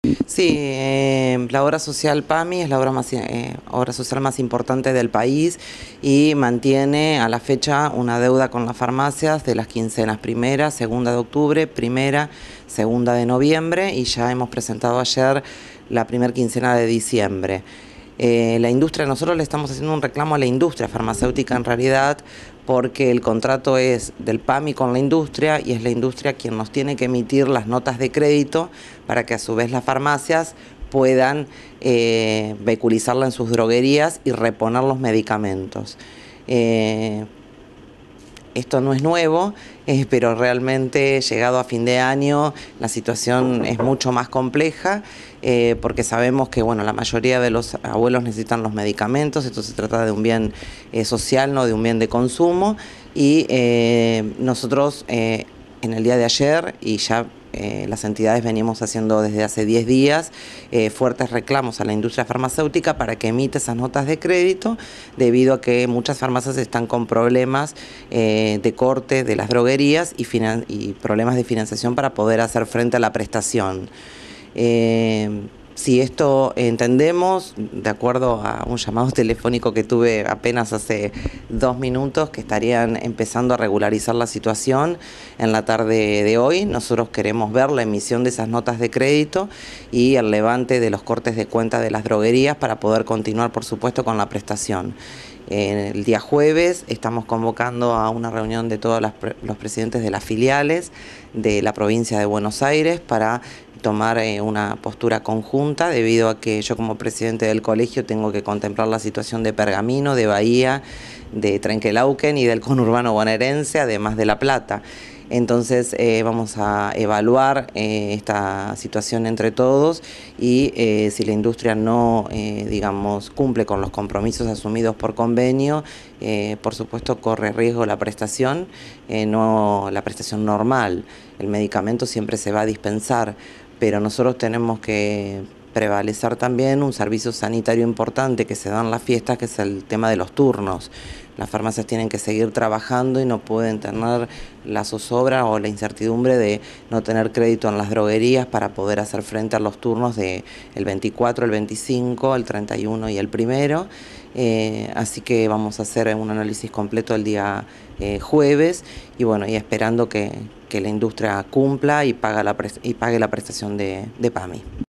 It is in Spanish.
Sí, la obra social PAMI es la obra social más importante del país y mantiene a la fecha una deuda con las farmacias de las quincenas primera, segunda de octubre, primera, segunda de noviembre, y ya hemos presentado ayer la primera quincena de diciembre. La industria, nosotros le estamos haciendo un reclamo a la industria farmacéutica en realidad, porque el contrato es del PAMI con la industria y es la industria quien nos tiene que emitir las notas de crédito para que a su vez las farmacias puedan vehiculizarla en sus droguerías y reponer los medicamentos. Esto no es nuevo, pero realmente llegado a fin de año la situación es mucho más compleja, porque sabemos que la mayoría de los abuelos necesitan los medicamentos. Esto se trata de un bien social, no de un bien de consumo, y nosotros en el día de ayer, y ya las entidades venimos haciendo desde hace 10 días fuertes reclamos a la industria farmacéutica para que emita esas notas de crédito, debido a que muchas farmacias están con problemas de corte de las droguerías y problemas de financiación para poder hacer frente a la prestación. Si esto entendemos, de acuerdo a un llamado telefónico que tuve apenas hace 2 minutos, que estarían empezando a regularizar la situación en la tarde de hoy, nosotros queremos ver la emisión de esas notas de crédito y el levante de los cortes de cuenta de las droguerías para poder continuar, por supuesto, con la prestación. El día jueves estamos convocando a una reunión de todos los presidentes de las filiales de la provincia de Buenos Aires para tomar una postura conjunta, debido a que yo como presidente del colegio tengo que contemplar la situación de Pergamino, de Bahía, de Trenquelauquen y del conurbano bonaerense, además de La Plata. Entonces vamos a evaluar esta situación entre todos, y si la industria no, cumple con los compromisos asumidos por convenio, por supuesto corre riesgo la prestación, no la prestación normal. El medicamento siempre se va a dispensar, pero nosotros tenemos que prevalecer también un servicio sanitario importante que se da en las fiestas, que es el tema de los turnos. Las farmacias tienen que seguir trabajando y no pueden tener la zozobra o la incertidumbre de no tener crédito en las droguerías para poder hacer frente a los turnos del 24, el 25, el 31 y el 1. Así que vamos a hacer un análisis completo el día jueves, y esperando que la industria cumpla y pague la prestación de PAMI.